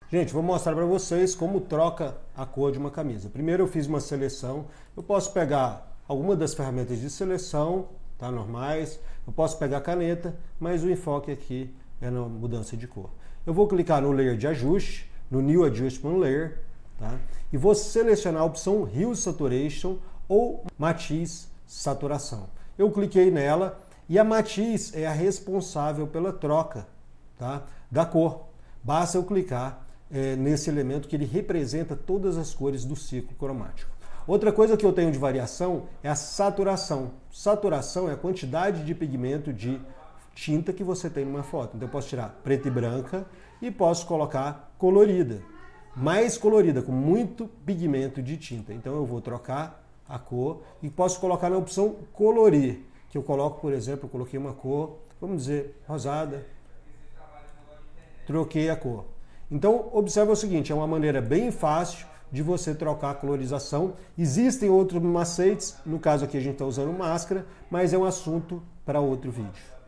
Gente, vou mostrar para vocês como troca a cor de uma camisa. Primeiro eu fiz uma seleção, eu posso pegar alguma das ferramentas de seleção, tá, normais, eu posso pegar a caneta, mas o enfoque aqui é na mudança de cor. Eu vou clicar no Layer de ajuste, no New Adjustment Layer, tá, e vou selecionar a opção Hue Saturation ou Matiz Saturação. Eu cliquei nela e a matiz é a responsável pela troca, tá, da cor. Basta eu clicar nesse elemento que ele representa todas as cores do ciclo cromático. Outra coisa que eu tenho de variação é a saturação. Saturação é a quantidade de pigmento de tinta que você tem numa foto. Então eu posso tirar preta e branca e posso colocar colorida. Mais colorida, com muito pigmento de tinta. Então eu vou trocar a cor e posso colocar na opção colorir, que eu coloco, por exemplo, eu coloquei uma cor, vamos dizer, rosada, troquei a cor. Então, observa o seguinte, é uma maneira bem fácil de você trocar a colorização. Existem outros macetes, no caso aqui a gente está usando máscara, mas é um assunto para outro vídeo.